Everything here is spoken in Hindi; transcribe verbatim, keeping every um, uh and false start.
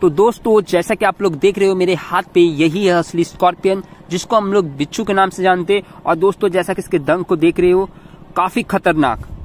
तो दोस्तों जैसा कि आप लोग देख रहे हो मेरे हाथ पे, यही है असली स्कॉर्पियन जिसको हम लोग बिच्छू के नाम से जानते हैं। और दोस्तों जैसा कि इसके दंग को देख रहे हो, काफी खतरनाक।